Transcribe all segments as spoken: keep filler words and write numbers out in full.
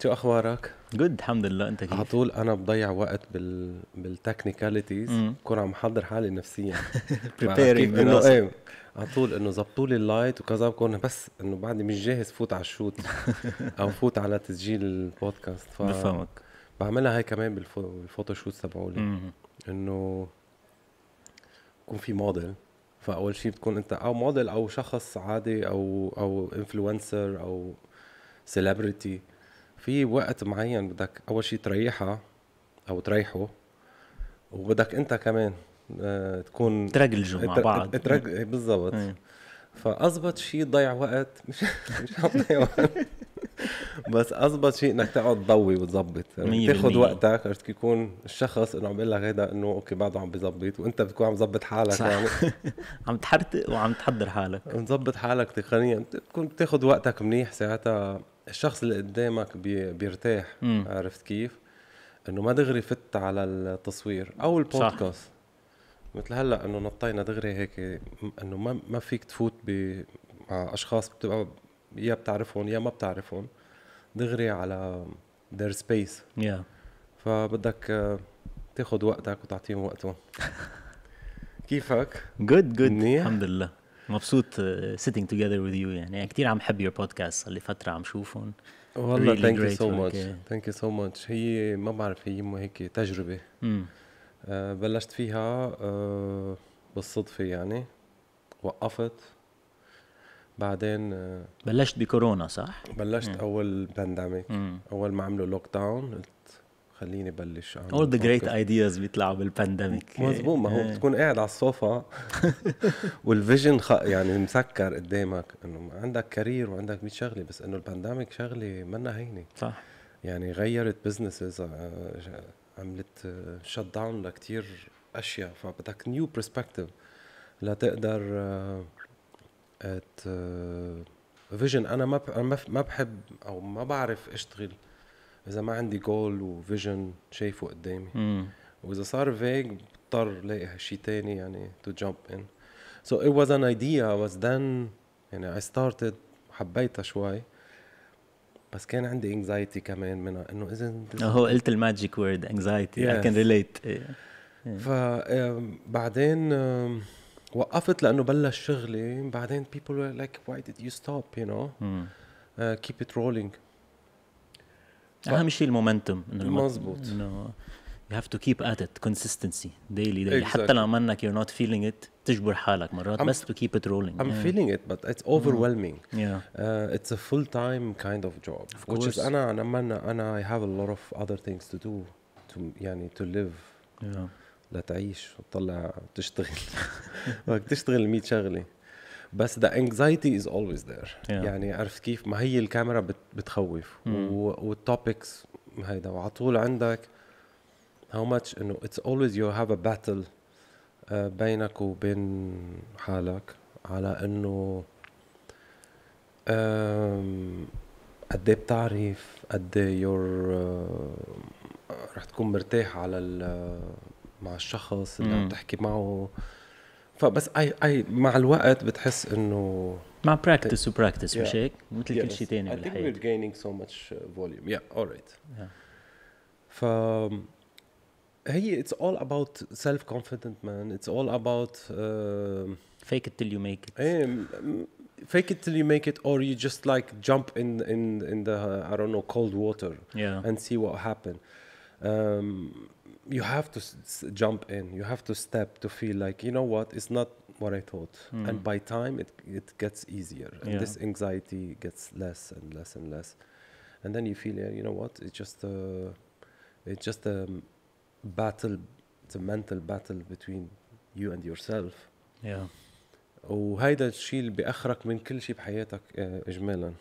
شو اخبارك؟ جود الحمد لله. انت على كيف؟ طول انا بضيع وقت بال بالتكنيكاليتيز، مم. بكون عم محضر حالي نفسيا. preparing كيف انه براسك. ايه على طول انه زبطوا لي اللايت وكذا، بكون بس انه بعدي مش جاهز فوت على الشوت او فوت على تسجيل البودكاست. ف بفهمك. بعملها هاي كمان بالفو... بالفوتوشوت تبعولي، مم. انه يكون في موديل. فاول شيء بتكون انت او موديل او شخص عادي او او انفلونسر او سيلبرتي. في وقت معين بدك اول شيء تريحها او تريحه، وبدك انت كمان آه تكون ترجلجوا مع بعض. ترج بالضبط. ايه. فاضبط شيء تضيع وقت مش مش عم تضيع وقت بس اضبط شيء انك تقعد تضوي وتظبط، يعني مية تاخذ بالمية. وقتك. عرفت يكون الشخص انه عم بيقول لك هيدا انه اوكي بعده عم بيظبط، وانت بتكون عم تظبط حالك صح. يعني عم تحرتق وعم تحضر حالك. مظبط حالك تقنيا، تكون بتاخذ وقتك منيح. ساعتها الشخص اللي قدامك بي بيرتاح. مم. عرفت كيف؟ انه ما دغري فت على التصوير او البودكاست مثل هلا، انه نطينا دغري هيك، انه ما ما فيك تفوت ب مع اشخاص بتبقى يا بتعرفهم يا ما بتعرفهم دغري على their space. yeah. فبدك آه، تاخد وقتك وتعطيهم وقتهم. كيفك؟ good good منيح؟ الحمد لله. مبسوط uh, sitting together with you. يعني كتير عم حب your podcast. صار لي فترة عم شوفهم. والله really thank you great so work. much thank you so much. هي ما بعرف، هي مو هيك تجربة. مم. أه بلشت فيها أه بالصدفة يعني، وقفت بعدين. أه بلشت بكورونا صح؟ بلشت مم. أول بانديميك، مم. أول ما عملوا لوك داون قلت خليني بلش أعمل all the great بودكاست. ideas بيطلعوا بالبانديميك. مزبوط، ما هو إيه. بتكون قاعد على الصوفا والفيجن خ... يعني مسكر قدامك، انه عندك كارير وعندك مية شغله، بس انه البانديميك شغله منا هينه. صح. يعني غيرت بزنسز، عملت شت داون لكتير اشياء، فبدك نيو برسبكتيف لتقدر فيجن. انا ما ب... أنا ما ف- ما بحب او ما بعرف اشتغل اذا ما عندي جول وفيجن شايفه قدامي. مم. وإذا صار فيك بضطر لاقي شيء تاني يعني to jump in. So it was an idea was then يعني I started، حبيتها شوي، بس كان عندي anxiety كمان منها، إنه إذا هو قلت الماجيك وورد anxiety. I can Yes. relate. إيه. فبعدين وقفت لأنه بلش شغلي. بعدين people were like why did you stop you know مم. uh, keep it rolling. أهم شيء المومنتوم. إنه الم- مزبوط. إنه you have to keep at it consistency daily daily. Exactly. حتى لو منك you're not feeling it تجبر حالك مرات I'm- بس to keep it rolling. I'm yeah. feeling it but it's overwhelming. yeah. Uh, it's a full-time kind of job, Of which is course. أنا أنا أنا أنا I have a lot of other things to do to يعني to live. yeah. لتعيش وتطلع تشتغل بدك تشتغل مية شغلة، بس the anxiety is always there. Yeah. يعني عرفت كيف؟ ما هي الكاميرا بت بتخوف والtopics هيدا، وعطول عندك how much إنه it's always you have a battle uh, بينك وبين حالك على إنه um, قد ايه بتعرف، قد ايه your uh, رح تكون مرتاح على ال مع الشخص اللي عم مم. تحكي معه. فبس اي اي مع الوقت بتحس انه مع practice و practice مش Yeah. هيك مثل كل Yes. شيء تاني I think بالحياة. we're gaining so much uh, volume. Yeah, all right. Yeah. ف هي it's all about self-confident man. It's all about uh, fake it till you make it. eh, m- m- fake it till you make it, or you just like jump in in in the uh, I don't know cold water yeah. and see what happen. Um, you have to s- s- jump in. You have to step to feel like, you know what, it's not what I thought. Mm. And by time it it gets easier, and Yeah. this anxiety gets less and less and less. And then you feel, yeah, you know what, it's just a it's just a battle. It's a mental battle between you and yourself. yeah. وهيدا الشيء اللي بيأخرك من كل شيء بحياتك آه، إجمالا.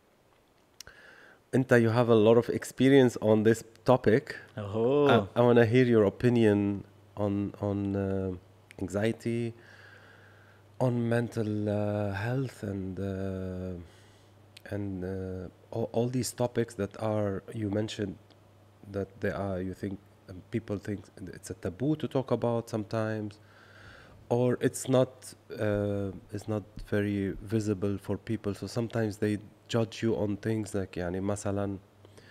أنت you have a lot of experience on this topic. oh. I, I want to hear your opinion on on uh, anxiety, on mental uh, health, and uh, and uh, all, all these topics that are you mentioned that they are you think um, people think it's a taboo to talk about sometimes, or it's not uh, it's not very visible for people, so sometimes they judge you on things like يعني مثلا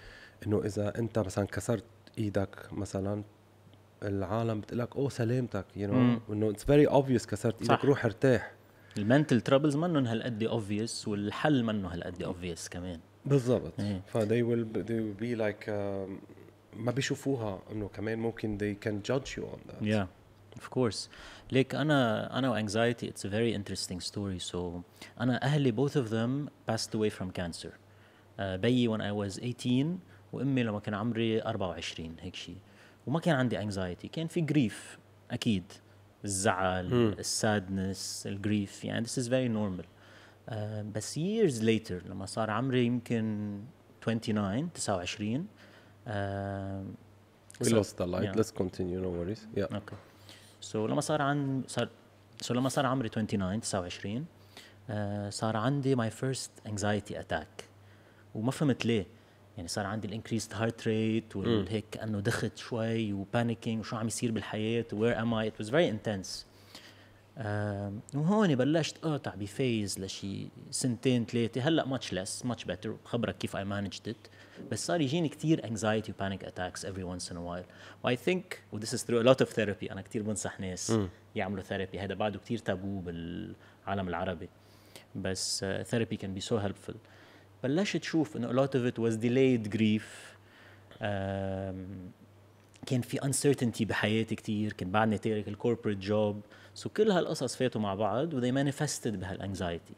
انه اذا انت مثلا كسرت ايدك مثلا العالم بتقلك اوه سلامتك you مم. know انه it's very obvious كسرت ايدك صح. روح ارتاح. المنتل ترابلز منهم هالقد obvious والحل منه هالقد obvious كمان. بالضبط. إيه. ف they will they will be like um, ما بيشوفوها انه كمان ممكن they can judge you on that. Yeah, of course. ليك أنا أنا و anxiety it's a very interesting story. So أنا أهلي both of them passed away from cancer. uh, بيي when I was eighteen وأمي لما كان عمري أربعة وعشرين هيك شيء. وما كان عندي anxiety, كان في grief أكيد, الزعل, Hmm. السادنس, الجريف, يعني this is very normal. uh, بس years later لما صار عمري يمكن twenty-nine تسعة وعشرين uh, We lost the light. Yeah. Let's continue. No worries. Yeah. اوكي. سو so, لما صار عن صار سو so, لما صار عمري twenty-nine تسعة وعشرين uh, صار عندي my first anxiety attack وما فهمت ليه. يعني صار عندي الانكريست هارت ريت والهيك كأنه دخت شوي وبانيكينج وشو عم يصير بالحياة where am I. It was very intense. uh, وهون بلشت اقطع بفيز لشي سنتين ثلاثة. هلا much less much better. بخبرك كيف I managed it. بس صار يجيني كتير anxiety و panic attacks every once in a while. و I think و this is through a lot of therapy. أنا كتير بنصح ناس م. يعملوا therapy. هذا بعده كتير تابو بالعالم العربي. بس uh, therapy can be so helpful. بلشت تشوف إنه a lot of it was delayed grief. um, كان في uncertainty بحياتي كتير. كان بعدني تارك الكوربريت جوب. so كل هالقصص فاتوا مع بعض و they manifested بهالanxiety.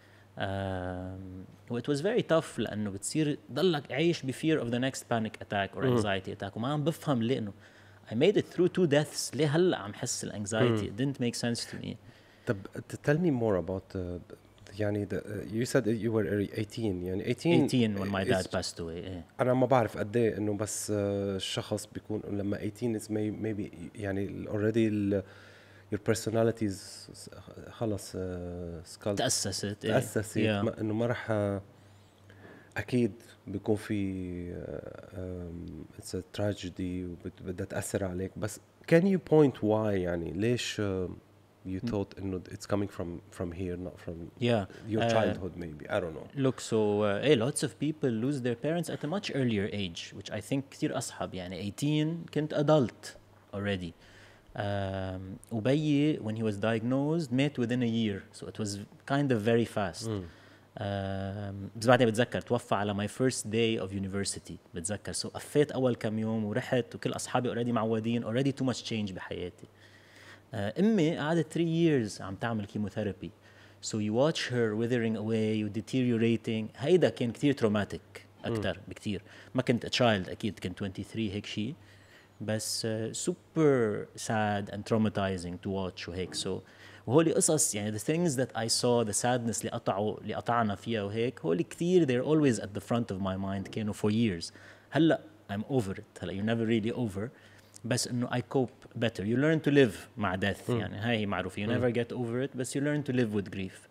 Um, it was very tough لأنه بتصير ضلك عايش ب fear of the next panic attack or anxiety attack وما عم بفهم ليه إنه I made it through two deaths. ليه هلأ عم حس الanxiety. it didn't make sense to me. طب tell me more about uh, يعني the, uh, you said you were eighteen يعني eighteen eighteen when my dad passed away. إيه. أنا ما بعرف قد إيه إنه بس uh, الشخص بيكون لما eighteen is may, maybe يعني already ال, your personalities خلص uh, skull تأسست. تأسست إيه. ما إنه ما رح uh, أكيد بيكون في uh, um, it's a tragedy وبدها تأثر عليك. بس can you point why يعني ليش uh, you thought إنه it's coming from from here not from yeah. your uh, childhood maybe I don't know. Look, so uh, hey, lots of people lose their parents at a much earlier age, which I think كتير أصحب. يعني eighteen كنت adult already. Um, وبيي when he was diagnosed مات within a year, so it was kind of very fast. Mm. Um, بس بعدين بتذكر توفى على my first day of university. بتذكر so قفيت أول كم يوم ورحت وكل أصحابي already معودين already too much change بحياتي. uh, أمي قعدت three years عم تعمل chemotherapy. So you watch her withering away و deteriorating. هيدا كان كتير traumatic أكتر mm. بكتير. ما كنت a child أكيد كنت twenty-three هيك شيء. بس uh, super sad and traumatizing to watch وهيك. so وهولي قصص يعني the things that I saw, the sadness اللي قطعوا اللي قطعنا فيها وهيك هولي كتير they're always at the front of my mind كانوا for years. هلا I'm over it. هلا you're never really over. بس إنه I cope better. You learn to live مع death. mm. يعني هاي معروفة. You mm. never get over it بس you learn to live with grief.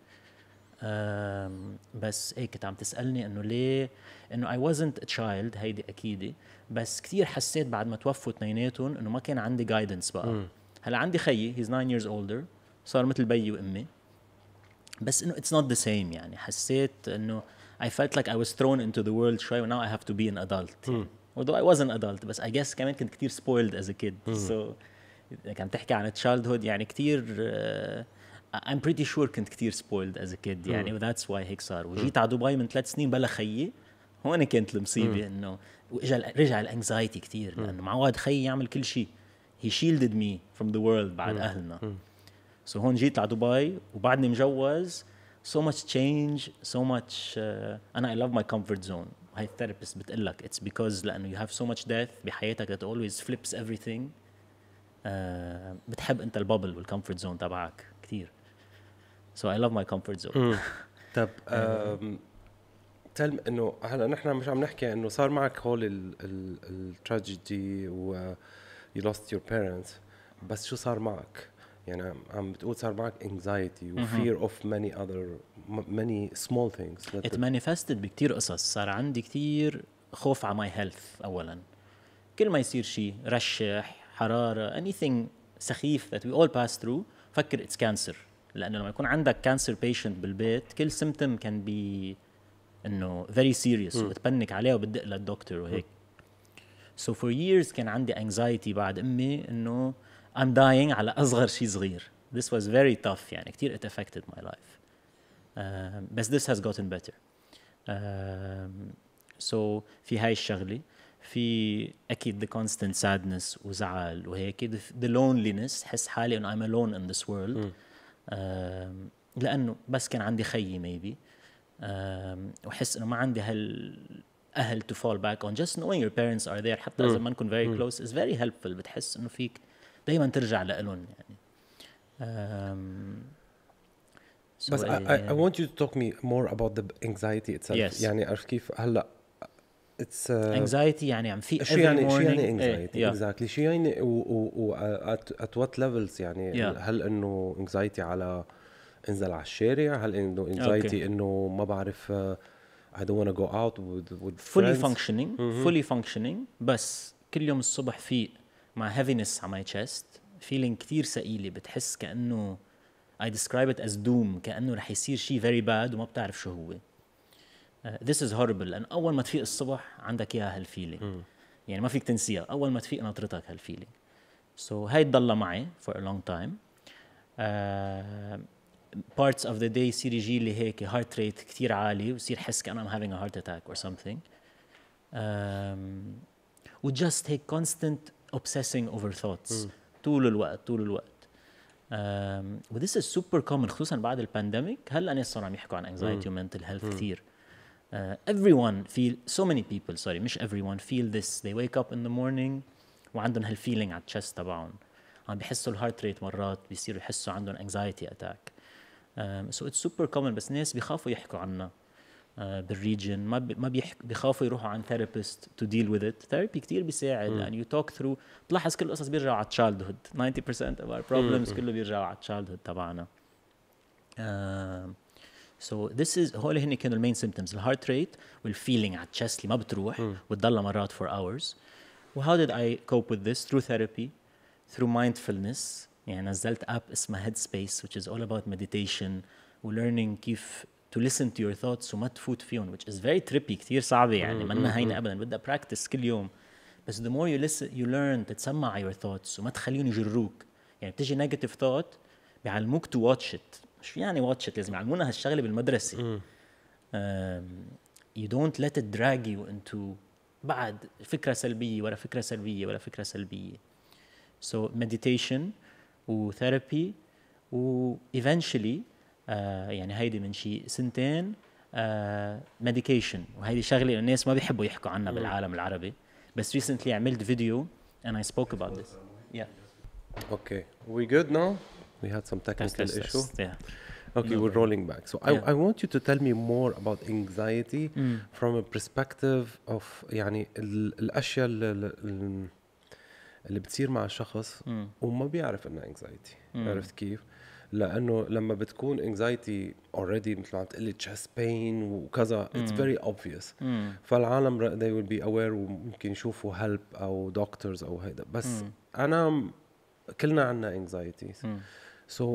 um, بس هيك كنت عم تسألني إنه ليه إنه I wasn't a child. هيدي أكيدي. بس كتير حسيت بعد ما توفوا اثنيناتهم إنه ما كان عندي guidance بقى. mm. هلا عندي خيي he's nine years older صار مثل بيي وأمي. بس إنه it's not the same. يعني حسيت إنه I felt like I was thrown into the world شوي و now I have to be an adult. mm. although I was an adult بس I guess كمان كنت كتير spoiled as a kid. mm. so كان تحكي عن childhood يعني كتير uh, I'm pretty sure كنت كتير spoiled as a kid يعني. mm. that's why هيك صار. وجيت على دبي من ثلاث سنين بلا خيي. هون كانت المصيبة. mm. إنه رجع الانكزايتي كتير لأنه معود خيي يعمل كل شيء. he shielded me from the world بعد mm. أهلنا. mm. so هون جيت على دبي وبعدني مجوز. so much change so much uh, أنا I love my comfort zone. هاي الثيرابيست بتقلك it's because لأنه you have so much death بحياتك that always flips everything. uh, بتحب أنت البابل والcomfort zone تبعك كتير. so I love my comfort zone. mm. طب تل إنه هلا نحن مش عم نحكي إنه صار معك هول ال ال التراجيدي و you lost your parents. بس شو صار معك؟ يعني عم بتقول صار معك anxiety و fear of many other many small things. it manifested بكتير قصص. صار عندي كتير خوف على my health. أولاً كل ما يصير شيء رشح حرارة anything سخيف that we all pass through فكر it's cancer. لأنه لما يكون عندك cancer patient بالبيت كل symptom can be إنه very serious. وبتبنك عليه وبتدق للدكتور وهيك. so for years كان عندي anxiety بعد أمي إنه I'm dying على أصغر شيء صغير. This was very tough يعني كتير it affected my life. Um, بس this has gotten better. Um, so في هاي الشغلة في أكيد the constant sadness وزعل وهيك the loneliness حس حالي إنه I'm alone in this world. um, لأنه بس كان عندي خيي maybe um, وحس إنه ما عندي هالأهل to fall back on. Just knowing your parents are there حتى إذا ما نكون very close is very helpful. بتحس إنه فيك دايما ترجع لإلهم يعني. um, So But I, I, I want you to talk me more about the anxiety itself. Yes. يعني عرفت كيف هلا it's uh, anxiety يعني عم في شو يعني شو يعني anxiety yeah. exactly شو يعني و, و, و at, at what levels يعني yeah. هل انه anxiety على انزل على الشارع هل انه anxiety okay. انه ما بعرف uh, I don't want to go out with, with fully friends. functioning mm-hmm. fully functioning بس كل يوم الصبح فيق مع heaviness على my chest feeling كتير ثقيلة بتحس كأنه I describe it as doom كأنه رح يصير شيء very bad وما بتعرف شو هو. uh, this is horrible لأن أول ما تفيق الصبح عندك إياها هالفيلينج mm. يعني ما فيك تنسيها أول ما تفيق ناطرتك هالفيلينج. so هاي تضل معي for a long time. uh, parts of the day يصير يجي لي هيك heart rate كتير عالي ويصير حس كأنه I'm having a heart attack or something. um, و just هيك constant obsessing over thoughts mm. طول الوقت طول الوقت. Um, this is super common خصوصا بعد البانديميك. هلا ناس صاروا عم يحكوا عن anxiety و mental health كتير. uh, everyone feel so many people sorry مش everyone feel this. they wake up in the morning وعندهم هالفيلينج على الchest تبعهم عم بيحسوا الهارت ريت مرات بيصيروا يحسوا عندهم anxiety attack. um, so it's super common بس ناس بيخافوا يحكوا عنها uh, بالريجن ما بي ما بيحك بيخافوا يروحوا عن therapist to deal with it. therapy كتير بيساعد and you talk through بتلاحظ كل القصص بيرجعوا على childhood. ninety percent of our problems كله بيرجعوا على childhood تبعنا. uh, so this is هول هن كانوا المين symptoms الهارت ريت والفيلينج على الchest اللي ما بتروح وتضلها مرات for hours. و how did I cope with this? through therapy through mindfulness. يعني نزلت app اسمها Headspace which is all about meditation و learning كيف to listen to your thoughts وما تفوت فيهم which is very trippy كتير صعبة يعني منها هينة أبداً بدها practice كل يوم. بس the more you listen you learn تتسمع your thoughts وما تخليهم يجروك. يعني بتجي negative thought بيعلموك to watch it. شو يعني watch it؟ لازم يعلمونا هالشغلة بالمدرسة. um, you don't let it drag you into بعد فكرة سلبية ولا فكرة سلبية ولا فكرة سلبية. so meditation و therapy و eventually uh, يعني هيدي من شي سنتين uh, medication. وهيدي شغلة الناس ما بيحبوا يحكوا عنها بالعالم العربي بس recently عملت فيديو and I spoke about this. yeah okay we good now we had some technical test, issue test, yeah okay no. we're rolling back so yeah. I, I want you to tell me more about anxiety mm. from a perspective of يعني ال, الأشياء اللي, اللي بتصير مع شخص mm. وما بيعرف إنها anxiety. mm. عرفت كيف؟ لأنه لما بتكون anxiety already مثل ما عم تقلي chest pain وكذا it's mm. very obvious. mm. فالعالم they will be aware وممكن يشوفوا help أو doctors أو هيدا بس mm. أنا كلنا عنا anxiety. mm. so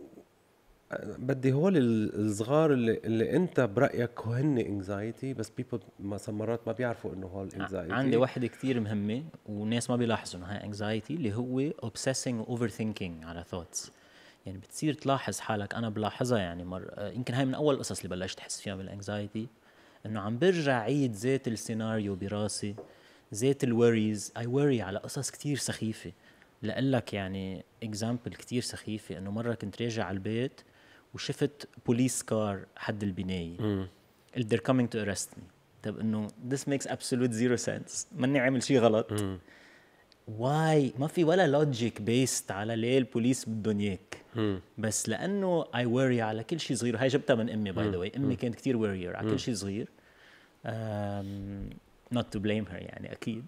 بدي هول الصغار اللي, اللي انت برأيك هن anxiety بس people مرات ما بيعرفوا انه هول anxiety. عندي واحدة كتير مهمة والناس ما بيلاحظوا انها anxiety اللي هو obsessing و overthinking على thoughts. يعني بتصير تلاحظ حالك انا بلاحظها يعني مر... يمكن هاي من اول القصص اللي بلشت احس فيها بالانكزايتي انه عم برجع عيد ذات السيناريو براسي ذات الوريز I worry على قصص كتير سخيفة. لقلك يعني example كتير سخيفة انه مرة كنت راجع على البيت وشفت بوليس كار حد البناية قلت they're coming to arrest me. طب انه this makes absolute zero sense ماني عامل شي غلط. واي ما في ولا logic based على ليه البوليس بدهم اياك بس لانه I worry على كل شيء صغير. هاي جبتها من امي باي ذا واي. امي كانت كتير worrier على كل شيء صغير. um, not to blame her يعني اكيد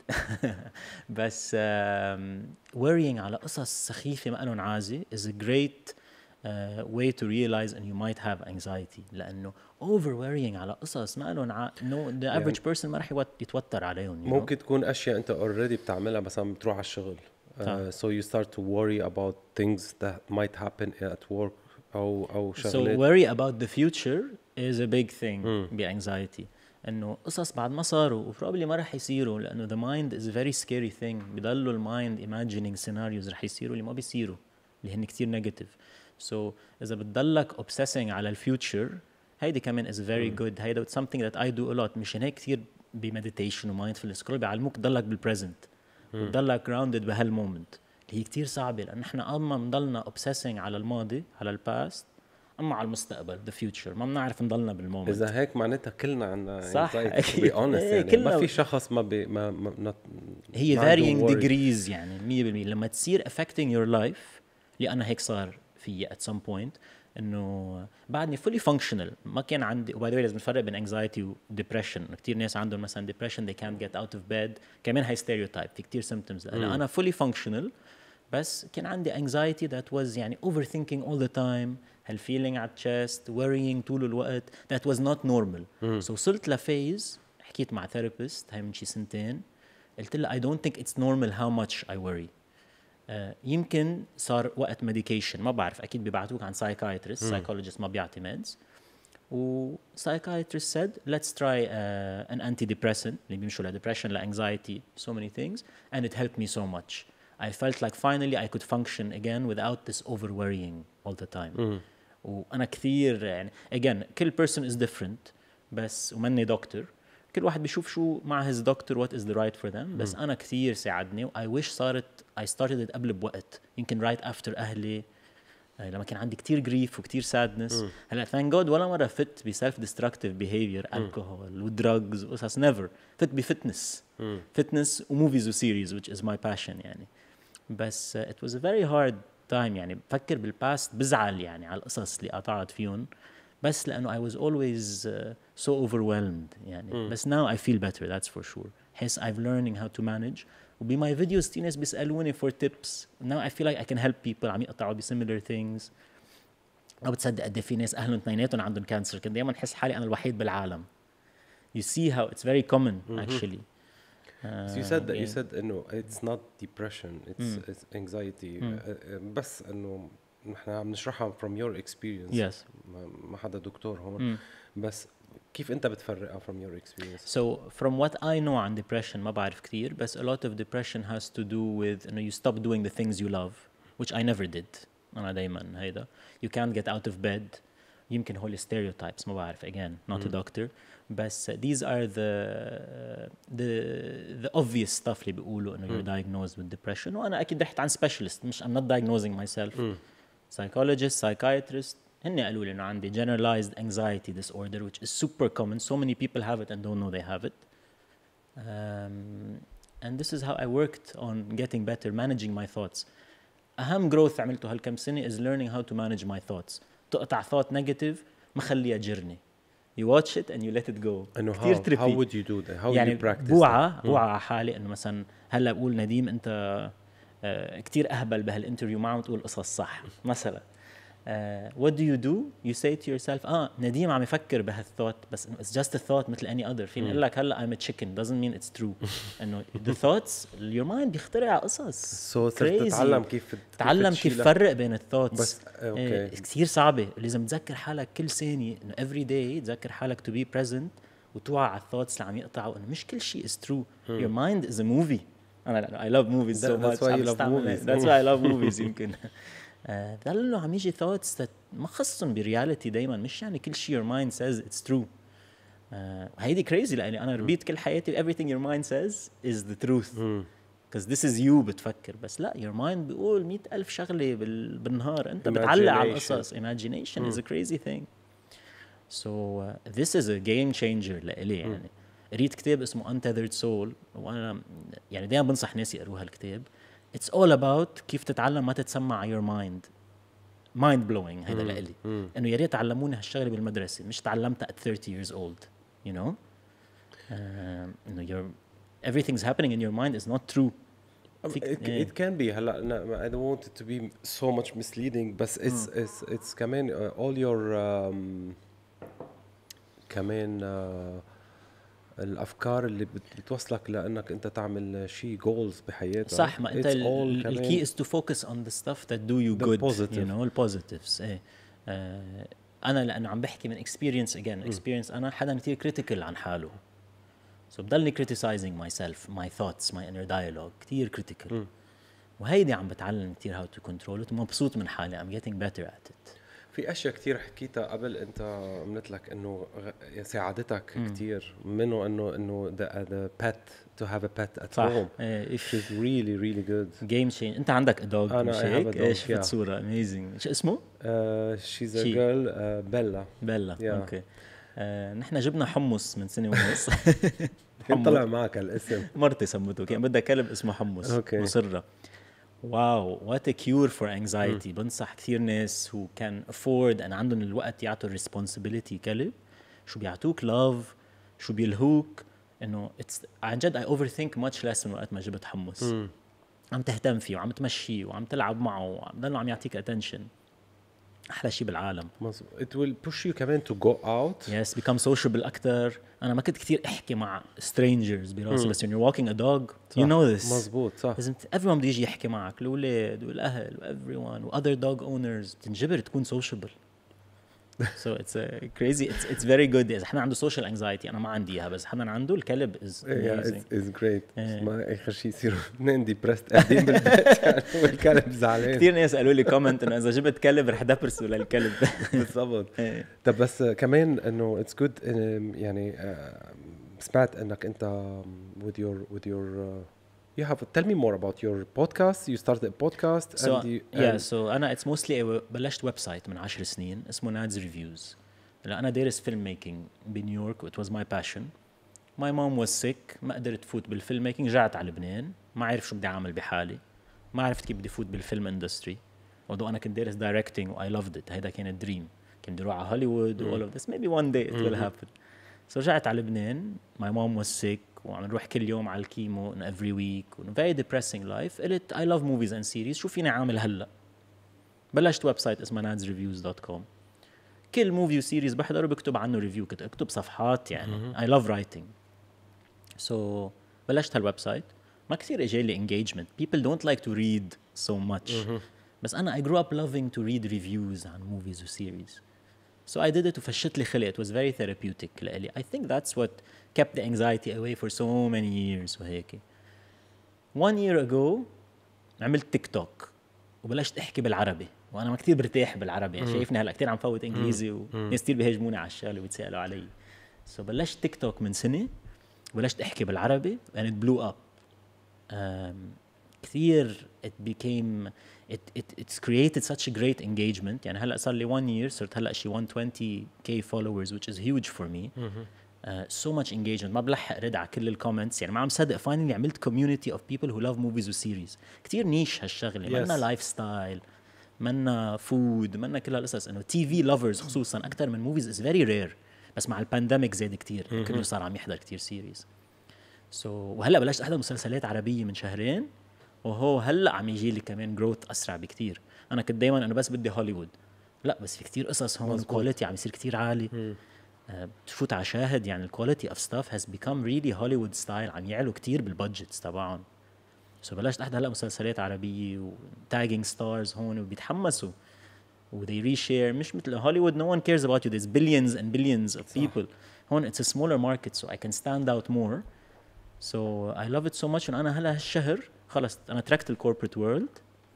بس um, worrying على قصص سخيفه ما لهم عازه is a great Uh, way to realize and you might have anxiety لأنه over worrying على قصص ما لهم ع... no the average يعني person ما رح يتوتر عليهم. ممكن تكون أشياء أنت already بتعملها مثلا بتروح على الشغل uh, so you start to worry about things that might happen at work أو أو شغلات. So worry about the future is a big thing mm. بanxiety. انه قصص بعد ما صاروا وبروبلي ما رح يصيروا لانه the mind is a very scary thing. بضلوا المايند imagining scenarios رح يصيروا اللي ما بيصيروا اللي هن كتير نيجاتيف. سو so, اذا بتضلك obsessing على الفيوتشر هيدي كمان is very good. هيدا something that I do a lot. مشان هيك كتير بمديتيشن ومايندفولنس كله بيعلموك تضلك بالبريزنت وتضلك grounded بهالمومنت اللي هي كتير صعبه لان احنا اما بنضلنا obsessing على الماضي على الباست اما على المستقبل the future ما بنعرف نضلنا بالمومنت. اذا هيك معناتها كلنا عنا صح anxiety to be honest إيه يعني كلنا ما في شخص ما بي ما, ما not, هي ما عنده varying worry. degrees يعني مية بالمية لما تصير affecting your life اللي انا هيك صار في at some point انه بعدني fully functional ما كان عندي. وباي ذا واي لازم نفرق بين anxiety و depression. كثير ناس عندهم مثلا depression they can't get out of bed كمان هاي stereotype في كثير symptoms. لا انا fully functional بس كان عندي anxiety that was يعني overthinking all the time هالفيلينج على chest worrying طول الوقت that was not normal. so وصلت لفيز حكيت مع therapist هاي من شي سنتين قلت له I don't think it's normal how much I worry. Uh, يمكن صار وقت medication ما بعرف أكيد بيبعتوك عن psychiatrist psychologist ما بيعطي meds و psychiatrist said let's try uh, an antidepressant اللي بيمشوا ل depression ل anxiety so many things and it helped me so much. I felt like finally I could function again without this over worrying all the time. mm. وأنا كثير يعني again كل person is different بس ومني دكتور كل واحد بيشوف شو مع his doctor what is the right for them. بس أنا كثير ساعدني و I wish صارت I started it قبل بوقت يمكن right after أهلي لما كان عندي كتير grief وكتير sadness. هلا thank God ولا مرة فت ب self destructive behavior alcohol و drugs وقصص never. فت ب fitness fitness و movies و series which is my passion يعني. بس uh, it was a very hard time يعني بفكر بالباست بزعل يعني على القصص اللي قطعت فيهم بس لأنه I was always uh, so overwhelmed يعني. mm. بس now I feel better that's for sure. حس I've learning how to manage وب my videos كتير ناس بيسألوني for tips. now I feel like I can help people عم يقطعوا ب similar things. ما بتصدق قد في ناس أهلهم اثنيناتهم عندهم كانسر. كنت دايما أحس حالي أنا الوحيد بالعالم. you see how it's very common mm-hmm. actually. Uh, so you said that yeah. you said إنه it's not depression it's, mm. it's anxiety. mm. uh, بس إنه نحن عم نشرحها from your experience. yes. ما حدا دكتور هون. mm. بس كيف أنت بتفرقها from your experience? so from what I know عن depression ما بعرف كتير بس a lot of depression has to do with إنه you stop doing the things you love which I never did. أنا دايما هيدا you can't get out of bed. يمكن هول stereotypes ما بعرف again not mm. a doctor بس these are the the the obvious stuff اللي بيقولوا إنه you're diagnosed with depression. وأنا أكيد رحت عن specialist مش I'm not diagnosing myself. mm. psychologist psychiatrist هن قالوا لي إنه عندي generalized anxiety disorder which is super common so many people have it and don't know they have it. um, and this is how I worked on getting better managing my thoughts. أهم growth عملته هالكم سنة is learning how to manage my thoughts. تقطع thought negative ما خليها جرني. you watch it and you let it go. إنه how, how would you do that? How يعني you practice بوعى بوعى على حالي إنه مثلا هلا بقول نديم أنت uh, كتير أهبل بهالانترفيو معه وتقول قصص صح مثلا. Uh, what do you do? You say to yourself آه نديم عم يفكر بهالثوت بس it's just a thought مثل any other. فين أقول لك هلا I'm a chicken doesn't mean it's true. إنه the thoughts your mind بيخترع قصص. so تتعلم كيف تتعلم كيف تفرق بين الثوتس. بس إيه كثير صعبة. لازم تذكر حالك كل ثانية إنه every day تذكر حالك to be present وتوعى على الثوتس اللي عم يقطعوا إنه مش كل شيء is true. hmm. your mind is a movie. أنا I love movies so much. That's why you love movies. That's why I love movies يمكن. ضلوا عم يجي thoughts that ما خصهم برياليتي دايما مش يعني كل شيء your mind says it's true. هيدي crazy لأني أنا ربيت كل حياتي everything your mind says is the truth because this is you بتفكر بس لا your mind بيقول مئة ألف شغلة بالنهار أنت بتعلق على القصص. imagination is a crazy thing. so uh, this is a game changer لإلي يعني. قريت كتاب اسمه Untethered Soul وأنا يعني دايما بنصح ناس يقروا هالكتاب. It's all about كيف تتعلم ما تتسمع your mind. mind blowing هيدا لإلي. إنه يا ريت تعلموني هالشغلة بالمدرسة مش تعلمتها at thirty years old. you know إنه uh, your everything's happening in your mind is not true. Um, it, it can be هلا I don't want it to be so much misleading بس it's mm. it's it's كمان uh, all your um, كمان uh, الأفكار اللي بتوصلك لأنك أنت تعمل شيء goals بحياتك. صح ما أنت ال the key is to focus on the stuff that do you the good. positive. you know the positives. إيه uh, انا لانه عم بحكي من experience again experience انا حدا كثير critical عن حاله so بضلني criticizing myself my thoughts my inner dialogue كثير critical م. وهيدي عم بتعلم كثير how to control it ومبسوط من حالي I'm getting better at it. في اشياء كثير حكيتها قبل انت قلت لك انه ساعدتك كثير منه انه انه the, the pet to have a pet at صح. home إيه which is really really good game change. انت عندك a dog أنا مش I have هيك a dog, ايش شفت yeah. صورة amazing شو اسمه؟ uh, she's a She. girl uh, Bella بيلا Yeah. اوكي آه، نحن جبنا حمص من سنة ونص طلع معك الاسم مرتي سمته كان بدها كلب اسمه حمص أوكي. مصرة واو وات ا كيور فور انكزايتي بنصح كثير ناس who can afford أن عندهم الوقت يعطوا responsibility كلب شو بيعطوك لاف شو بيلهوك انه it's عن جد I overthink much less من وقت ما جبت حمص مم. عم تهتم فيه وعم تمشيه وعم تلعب معه وعم ضل عم يعطيك attention احلى شيء بالعالم. مظبوط. it will push you كمان to go out yes become sociable اكثر. انا ما كنت كثير احكي مع strangers براسي بس when you're walking a dog صح. you know this مظبوط صح لازم everyone بده يجي يحكي معك الاولاد والاهل و everyone و other dog owners بتنجبر تكون sociable so it's a crazy it's it's very good اذا حدا عنده social anxiety انا ما عندي اياها بس حدا عنده الكلب is yeah amazing. it's, it's great إيه. ما اخر شيء يصيروا اثنين depressed قاعدين بالبيت يعني والكلب زعلان كثير ناس قالوا لي كومنت انه اذا جبت كلب رح دبرسه للكلب. بالضبط. إيه. طب بس كمان انه it's good يعني uh, سمعت انك انت with your with your uh, you have tell me more about your podcast you started a podcast so and you, yeah and so انا it's mostly a, بلشت ويب سايت من عشر سنين اسمه نادز ريفيوز. هلا انا دارس فيلم ميكينج بنيويورك it was my passion my mom was sick ما قدرت فوت بالفيلم ميكينج رجعت على لبنان ما عرف شو بدي اعمل بحالي ما عرفت كيف بدي فوت بالفيلم اندستري although انا كنت دارس دايركتينج و I loved it هيدا كان الدريم كنت بدي اروح على هوليوود و all of this maybe one day it will happen so رجعت على لبنان my mom was sick وعم نروح كل يوم على الكيمو in every week و very depressing life قلت I love movies and series شو فيني اعمل هلا بلشت ويب سايت اسمه نادز ريفيوز دوت كوم كل موفي وسيريز بحضره بكتب عنه ريفيو كنت اكتب صفحات يعني I love writing so بلشت هالويب سايت ما كثير اجى لي engagement people don't like to read so much بس انا I grew up loving to read reviews عن movies وسيريز so I did it وفشت لي خلق it was very therapeutic لإلي I think that's what kept the anxiety away for so many years وهيك one year ago عملت تيك توك وبلشت احكي بالعربي وانا ما كثير برتاح بالعربي يعني شايفني هلا كثير عم فوت انجليزي وناس كثير بيهاجموني على الشغله وبيتسالوا علي سو so بلشت تيك توك من سنه وبلشت احكي بالعربي and it blew up um, كثير it became it, it it's created such a great engagement يعني هلا صار لي one year صرت هلا شي one hundred twenty K followers which is huge for me uh, so much engagement ما بلحق رد على كل الكومنتس يعني ما عم صدق finally عملت community of people who love movies و series كثير نيش هالشغله yes. منا لايف ستايل منا فود منا كل هالقصص انه تي في لافرز خصوصا اكثر من موفيز از فيري رير بس مع البانديميك زاد كثير كله صار عم يحضر كثير سيريز سو so, وهلا بلشت احضر مسلسلات عربيه من شهرين وهو هلا عم يجي لي كمان جروث اسرع بكثير انا كنت دائما انه بس بدي هوليوود لا بس في كثير قصص هون الكواليتي عم يصير كثير عالي آه بتفوت على شاهد يعني الكواليتي اوف ستاف هاز بيكم ريلي هوليوود ستايل عم يعلوا كثير بالبادجتس تبعهم سو so بلشت احضر هلا مسلسلات عربيه وتاجينج ستارز هون وبيتحمسوا و they reshare مش مثل هوليوود no one cares about you there's billions and billions of people هون it's a smaller market so I can stand out more so I love it so much وانا هلا هالشهر خلص انا تركت الكوربريت وورلد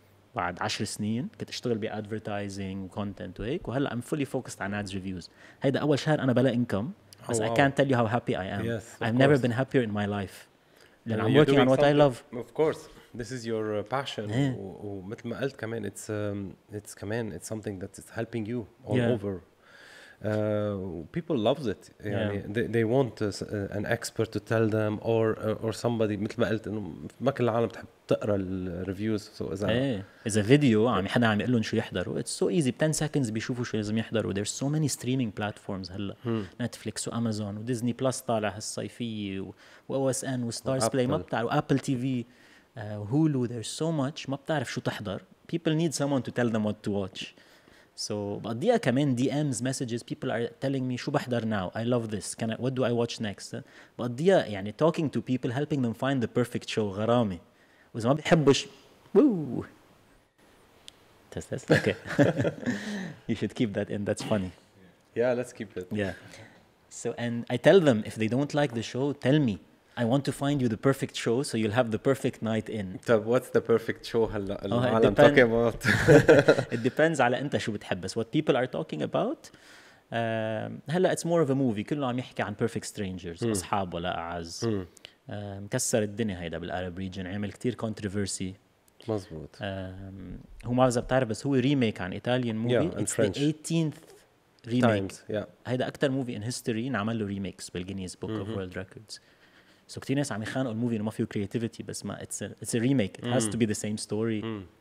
بعد عشر سنين كنت اشتغل بادفرتايزنج وكونتنت وهيك وهلا I'm fully focused على نادز ريفيوز هيدا اول شهر انا بلا انكم بس oh, wow. I can't tell you how happy I am yes, I've course. never been happier in my life لأن I'm working on what I love. Of course, this is your uh, passion. ومثل ما قلت كمان it's um, it's كمان it's something that is helping you all yeah. over. Uh, people loves it. يعني yeah. they, they want uh, an expert to tell them or uh, or somebody مثل ما قلت إنه ما كل العالم بتحب تقرأ الريفيوز. So إذا إيه إذا فيديو عم حدا عم يقول لهم شو يحضروا it's so easy ب ten seconds بيشوفوا شو لازم يحضروا. There's so many streaming platforms هلا نتفليكس وأمازون وديزني بلس طالع هالصيفية و أو إس إن وستارز بلاي ما بتعرف وأبل تي في وهولو there's so much ما بتعرف شو تحضر. People need someone to tell them what to watch. So بقضيها كمان دي إمز messages people are telling me شو بحضر now I love this can I, what do I watch next بقضيها يعني talking to people helping them find the perfect show غرامي وإذا ما بيحبوش woo test test okay you should keep that in that's funny Yeah, let's keep it. Yeah. So, and I tell them, if they don't like the show, tell me. I want to find you the perfect show so you'll have the perfect night in. طب what's the perfect show هلا it العالم depend- talking about? It depends على انت شو بتحب. بس what people are talking about um, هلا it's more of a movie. كله عم يحكي عن perfect strangers. أصحاب ولا أعز. um, مكسر الدنيا هيدا بالعرب ريجن. عمل كتير controversy. مزبوط. um, هو ما إذا بتعرف بس هو ريميك عن Italian movie. Yeah, in It's French. the eighteenth remake. Times, yeah. هيدا أكتر movie in history نعمل له ريميكس بالجينيس Book of World Records. So كتير ناس عم يخانقوا الموفي إنه ما فيه creativity بس ما it's a it's a remake. It has to be the same story,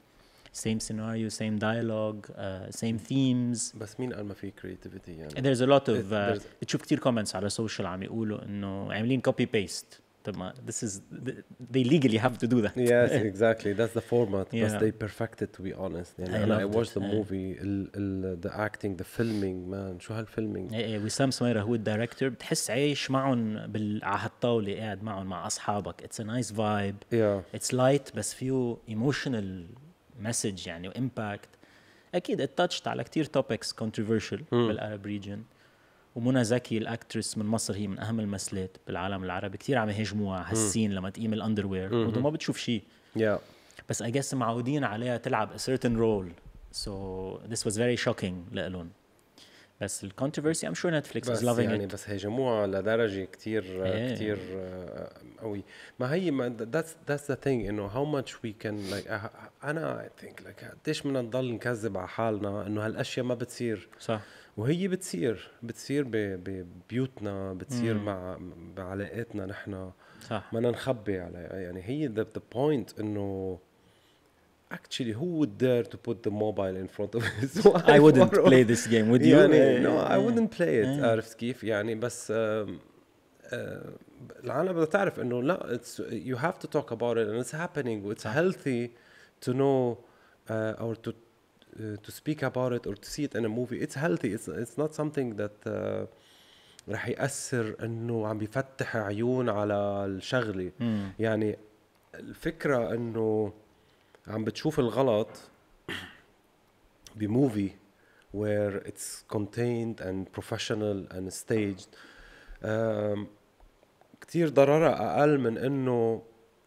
same scenario, same dialogue, uh, same themes. بس مين قال ما في creativity يعني؟ And there's a lot of It- uh, there's- بتشوف كتير comments على social عم يقولوا إنه عاملين copy paste. طب ما this is they legally have to do that. Yes, exactly. That's the format. But Yeah. they perfected, to be honest. I يعني أنا I loved watched it. the Yeah. movie, ال, ال, the acting, the filming, man. شو هالفيلمينج؟ إيه إيه وسام سميرة هو الدايركتور. بتحس عايش معهم بال على هالطاولة قاعد معهم مع أصحابك. It's a nice vibe. Yeah. It's light بس فيه emotional message يعني وimpact. أكيد it touched على كتير topics controversial بالعرب region. ومنى زكي الأكترس من مصر هي من أهم الممثلات بالعالم العربي. كتير عم يهاجموها هالسين لما تقيم الأندروير وده ما بتشوف شيء. Yeah. بس I guess معودين عليها تلعب a certain role. So this was very shocking لإلهم. بس ال controversy I'm sure Netflix is بس loving يعني it. بس هاجموها لدرجة كتير إيه. كتير آه، قوي. ما هي ما that's that's the thing إنه how much we can like أه- أنا I think like قديش بدنا نضل نكذب على حالنا إنه هالأشياء ما بتصير. صح. وهي بتصير بتصير ب- ببيوتنا بتصير مع بعلاقاتنا نحن صح. ما نخبي على يعني هي the, the point إنه actually who would dare to put the mobile in front of his wife I wouldn't or- play this game with you. يعني Eh, no I eh. wouldn't play it. Eh. عرفت كيف يعني بس آم، آه، العالم بدها تعرف إنه لا it's you have to talk about it and it's happening it's healthy to know uh, or to uh, to speak about it or to see it in a movie. It's healthy. It's it's not something that uh, رح يأثر إنه عم بيفتح عيون على الشغلة. يعني الفكرة إنه عم بتشوف الغلط بموفي where it's contained and professional and staged um, كتير ضررها أقل من إنه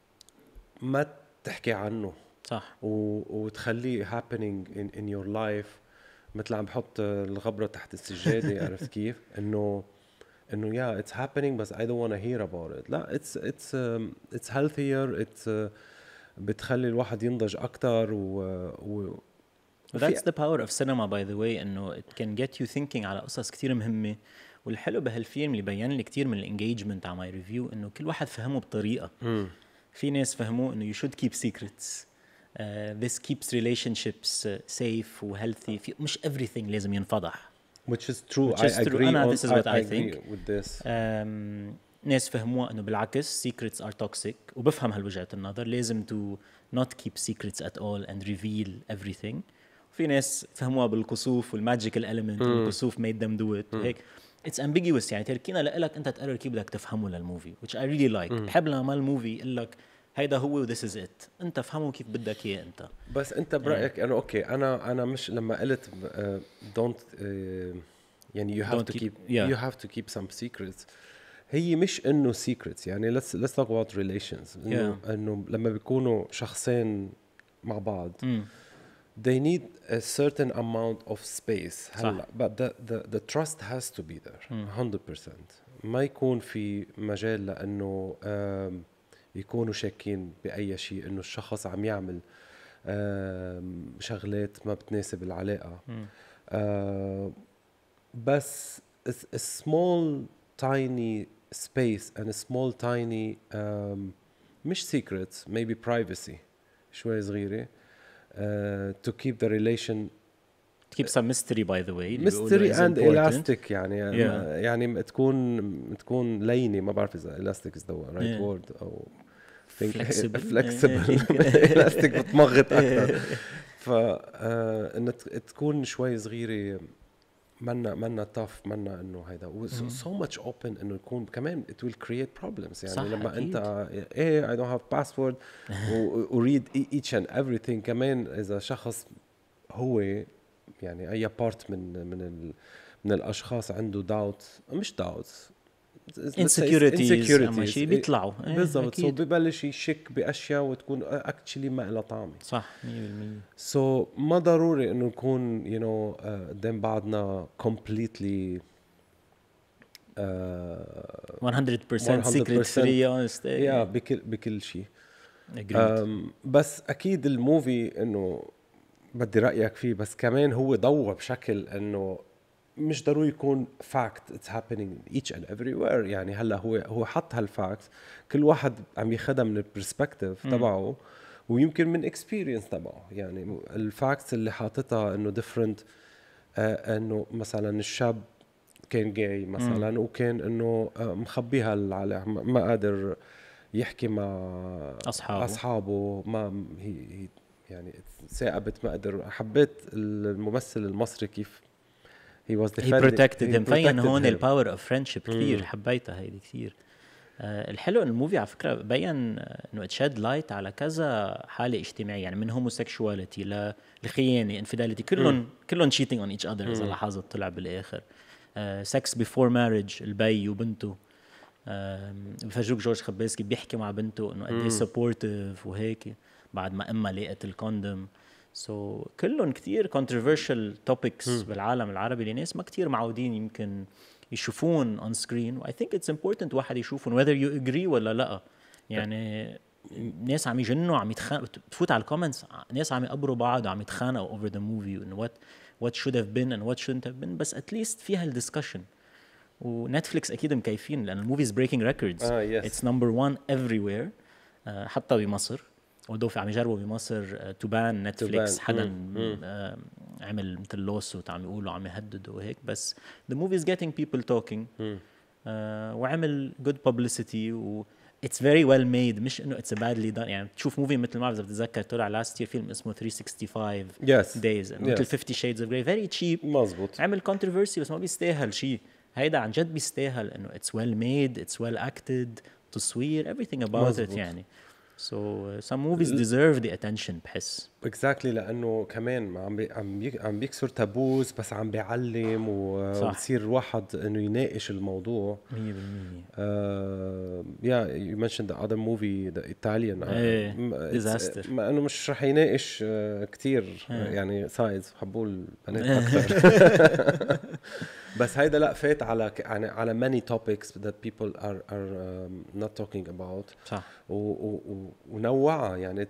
ما تحكي عنه صح. و... وتخليه happening in, in your life. مثل عم بحط الغبرة تحت السجادة. عرفت كيف إنه إنه yeah it's happening but I don't want to hear about it. لا it's it's um, it's healthier. It's uh, بتخلي الواحد ينضج أكتر و, و... That's the power of cinema by the way إنه it can get you thinking على قصص كتير مهمة. والحلو بهالفيلم اللي بيّن لي كتير من الانجيجمنت على ماي ريفيو إنه كل واحد فهمه بطريقة. في ناس فهموه إنه you should keep secrets. Uh, this keeps relationships uh, safe و healthy. في مش everything لازم ينفضح. which is true. Which I is true. agree أنا on, this is what I, I I agree think. with this. Um, ناس فهموها إنه بالعكس secrets are toxic وبفهم هالوجهات النظر. لازم to not keep secrets at all and reveal everything. في ناس فهموها بالكسوف والماجيكال element والكسوف made them do it. هيك it's ambiguous يعني تركينا لإلك أنت تقرر كيف بدك تفهمه للموفي which I really like. بحب لما الموفي يقول لك هيدا هو this is it. أنت فهمه كيف بدك إياه أنت. بس أنت برأيك أنا أوكي أنا أنا مش لما قلت uh, don't uh, يعني you have Don't to keep- keep yeah. you have to keep some secrets. هي مش إنه secrets يعني let's let's talk about relations. إنه Yeah. إنه لما بيكونوا شخصين مع بعض Mm. they need a certain amount of space. صح. هلا but the the the trust has to be there one hundred percent. ما يكون في مجال لأنه آم، يكونوا شاكين بأي شيء إنه الشخص عم يعمل آم، شغلات ما بتناسب العلاقة. آم، بس a, a small tiny space and a small tiny um, مش secrets maybe privacy شوي صغيرة uh, to keep the relation keep some mystery by the way. اللي بيقولوا mystery is and important. elastic يعني Yeah. يعني تكون تكون لينة ما بعرف إذا elastic is the right Yeah. word أو think Flexible. flexible elastic بتمغط أكتر. ف آه، إن ت- تكون شوي صغيرة منا منا tough منا إنه هيدا و so- so much open إنه يكون كمان it will create problems يعني صح، لما أكيد. أنت إيه I don't have password و و read each and everything. كمان إذا شخص هو يعني أي part من من ال من الاشخاص عنده doubt مش doubts insecurities اما شيء بيطلعوا بالضبط سو ببلش يشك باشياء وتكون اكشلي ما لها طعمه صح مية بالمية سو so, ما ضروري انه نكون يو نو قدام بعضنا completely uh, one hundred percent secret free honest yeah بكل بكل شيء um, بس اكيد الموفي انه بدي رايك فيه بس كمان هو ضوى بشكل انه مش ضروري يكون fact it's happening each and everywhere يعني هلا هو هو حط هالفاكت كل واحد عم ياخذها من البرسبكتيف تبعه ويمكن من اكسبيرينس تبعه يعني الفاكتس اللي حاطتها انه different آه انه مثلا الشاب كان جاي مثلا مم. وكان انه آه مخبيها ما قادر يحكي مع اصحابه اصحابه ما هي يعني ثاقبت ما قدر حبيت الممثل المصري كيف he was he protected him فين هون الباور اوف فريندشيب كثير حبيتها هيدي كثير آه الحلو ان الموفي على فكره بين انه اتشاد لايت على كذا حاله اجتماعيه يعني من هوموسيكشواليتي للخيانه انفيداليتي كلهم كلهم cheating on each other اذا لاحظت طلع بالاخر سكس بيفور ماريج البي وبنته آه بفرجوك جورج خباسكي بيحكي مع بنته انه قد ايه سبورتيف وهيك بعد ما امها لقت الكوندوم سو so, كلهم كتير controversial topics م. بالعالم العربي اللي ناس ما كتير معودين يمكن يشوفون on screen و I think it's important واحد يشوفون whether you agree ولا لا يعني ناس عم يجنوا عم يتخانقوا بتفوت على الكومنتس ناس عم يقبروا بعض وعم يتخانقوا over the movie and what what should have been and what shouldn't have been بس at least فيها الدiscussion ونتفليكس أكيد مكيفين لأن الموفي is breaking records ah, yes. it's number one everywhere uh, حتى بمصر ودوفي عم يجربوا بمصر تو بان نتفليكس حدا آه عمل مثل لوسوت عم يقولوا عم يهددوا وهيك بس the movie is getting people talking آه وعمل good publicity و it's very well made مش انه it's a badly done يعني تشوف موفي مثل ما بتذكر طلع last year فيلم اسمه three sixty-five yes. days yes. مثل fifty shades of grey very cheap مزبوط عمل controversy بس ما بيستاهل شيء هيدا عن جد بيستاهل انه it's well made it's well acted تصوير everything about مزبوط. it يعني so uh, some movies deserve the attention بحس exactly لانه كمان عم بي عم بي عم بيكسر تابوز بس عم بيعلم وبصير الواحد انه يناقش الموضوع مية بالمية uh, yeah you mentioned the other movie the Italian ايه disaster ما انه مش رح يناقش uh, كتير uh, يعني سايدز حبوا البنات اكثر بس هيدا لا فات على يعني على many topics that people are are um, not talking about صح و, و, ونوعها يعني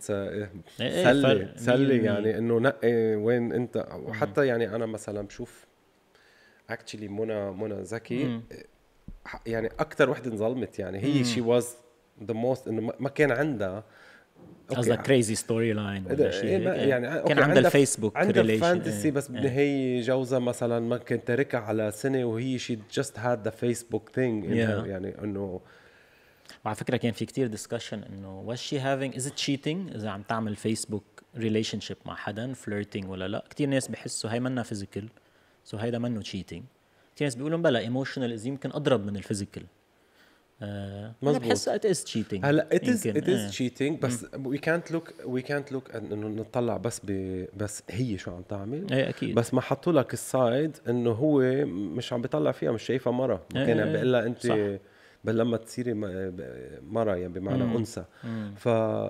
سلي سلي يعني انه نقي وين انت وحتى يعني انا مثلا بشوف actually منى منى زكي يعني اكثر وحده انظلمت يعني هي she was the most انه ما كان عندها قصدك كريزي ستوري لاين ولا شيء يعني كان عندها الفيسبوك عندها فانتسي بس هي جوزها مثلا ما كان تركها على سنه وهي she just had the Facebook thing yeah. يعني انه وعلى فكره كان في كتير discussion انه was she having is it cheating اذا عم تعمل فيسبوك relationship مع حدا flirting ولا لا كتير ناس بحسوا هي منا physical سو so هيدا منه cheating كتير ناس بيقولوا بلا emotional is يمكن اضرب من الفيزيكال آه انا بحس it is cheating هلا it is it is آه. cheating بس م. we can't look we can't look انه نطلع بس ب بس هي شو عم تعمل ايه اكيد بس ما حطوا لك السايد انه هو مش عم بيطلع فيها مش شايفها مره ما كان عم بيقول لها انت بل لما تصيري مرة يعني بمعنى مم. أنثى ف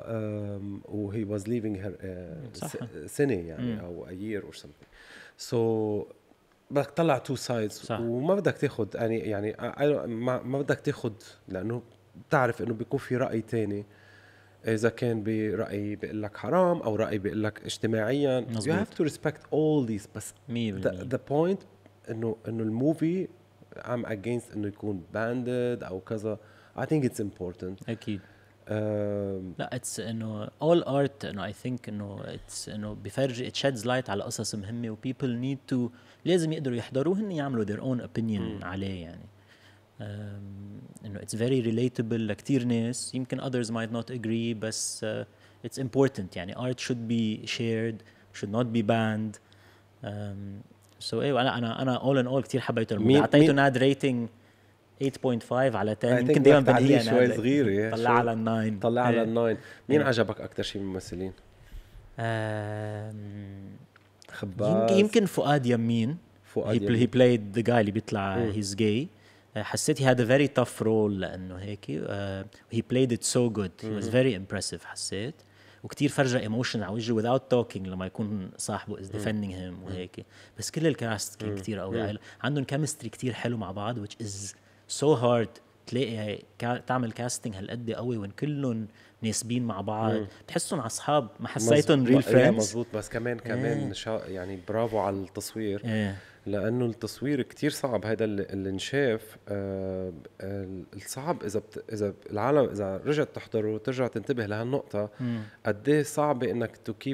و he was leaving her uh, سنة يعني مم. أو a year or something so بدك تطلع two sides وما بدك تاخد يعني يعني ما, ما بدك تاخد لأنه بتعرف إنه بيكون في رأي تاني إذا كان برأي بيقول لك حرام أو رأي بيقول لك اجتماعيا مزبوط. you have to respect all these بس the, the point إنه إنه الموفي I'm against إنه يكون banded أو كذا I think it's important أكيد um, لا it's إنه all art إنه I think إنه it's إنه بفرج it sheds light على قصص مهمة و people need to لازم يقدروا يحضروهن يعملوا their own opinion م. عليه يعني um, إنه it's very relatable لكتير ناس يمكن others might not agree بس uh, it's important يعني art should be shared should not be banned um, سو so, ايه انا انا انا اول ان اول كثير حبيته الموضوع اعطيته ناد ريتنج eight point five على ten يمكن دائما بنقيها شوي صغيره طلع على الناين طلع على الناين مين عجبك اكثر شيء من الممثلين آه... خباز يمكن فؤاد يمين فؤاد he, يمين. he played the guy اللي بيطلع مم. he's gay. uh, حسيت he had a very tough role لأنه هيك uh, he played it so good. he was very impressive حسيت. وكتير فرجة emotion على وجهه without talking لما يكون صاحبه is defending him وهيك. بس كل الكاست كان كتير قوي. عندهم chemistry كتير حلو مع بعض which is so hard تلاقي كا تعمل كاستنج هالقد قوي وين كلهم ناسبين مع بعض. بتحسهم اصحاب ما حسيتهم ريل فريندز. مزبوط. بس كمان كمان إيه. شا يعني برافو على التصوير. إيه. لانه التصوير كتير صعب. هذا اللي, اللي نشاف آه الصعب اذا بت اذا العالم اذا رجعت تحضره ترجع تنتبه لهالنقطه قد ايه صعبه انك تو كيب